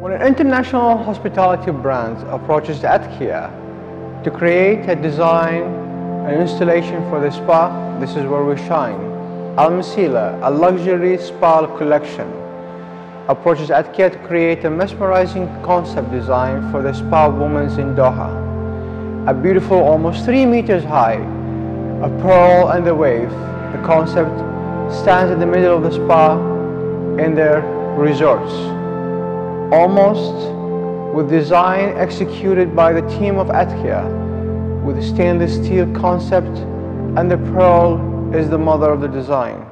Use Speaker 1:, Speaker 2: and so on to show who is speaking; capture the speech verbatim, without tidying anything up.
Speaker 1: When an international hospitality brand approaches Atkya to create a design and installation for the spa, this is where we shine. Messila, a luxury spa collection, approaches Atkya to create a mesmerizing concept design for the spa women's in Doha. A beautiful, almost three meters high, a pearl and a wave, the concept stands in the middle of the spa in their resorts. Almost with design executed by the team of Atkya, with stainless steel concept, and the pearl is the mother of the design.